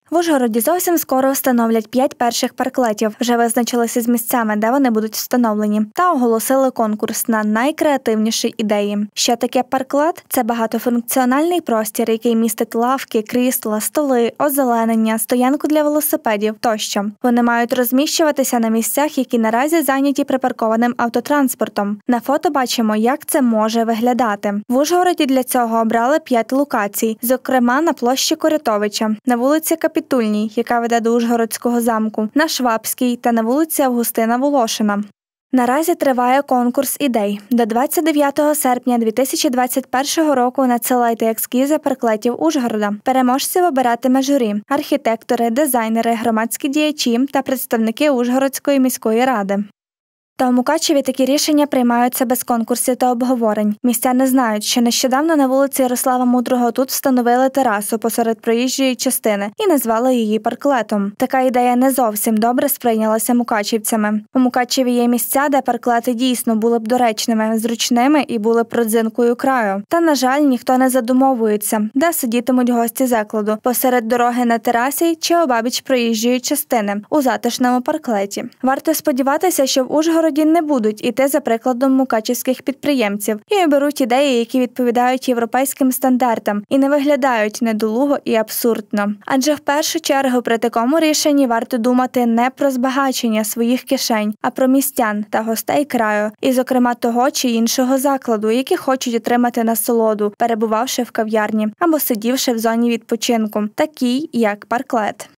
В Ужгороді зовсім скоро встановлять 5 перших парклетів. Вже визначилися з місцями, де вони будуть встановлені, та оголосили конкурс на найкреативніші ідеї. Що таке парклет? Це багатофункціональний простір, який містить лавки, крісла, столи, озеленення, стоянку для велосипедів тощо. Вони мають розміщуватися на місцях, які наразі зайняті припаркованим автотранспортом. На фото бачимо, як це може виглядати. В Ужгороді для цього обрали 5 локацій, зокрема на площі Корятовича, на вулиці Капітульній, яка веде до Ужгородського замку, на Швабській та на вулиці Августина Волошина. Наразі триває конкурс ідей. До 29 серпня 2021 року надсилайте ескізи парклетів Ужгорода. Переможців обиратиме журі – архітектори, дизайнери, громадські діячі та представники Ужгородської міської ради. Та у Мукачеві такі рішення приймаються без конкурсів та обговорень. Містяни знають, що нещодавно на вулиці Ярослава Мудрого тут встановили терасу посеред проїжджої частини і назвали її парклетом. Така ідея не зовсім добре сприйнялася мукачівцями. У Мукачеві є місця, де парклети дійсно були б доречними, зручними і були б родзинкою краю. Та, на жаль, ніхто не задумовується, де сидітимуть гості закладу – посеред дороги на терасі чи обабіч проїжджої частини – у затишному парклеті. Варто сподіватися, що в Ужгороді не будуть іти за прикладом мукачівських підприємців і оберуть ідеї, які відповідають європейським стандартам і не виглядають недолуго і абсурдно. Адже в першу чергу при такому рішенні варто думати не про збагачення своїх кишень, а про містян та гостей краю, і зокрема того чи іншого закладу, які хочуть отримати насолоду, перебувавши в кав'ярні або сидівши в зоні відпочинку, такій як парклет.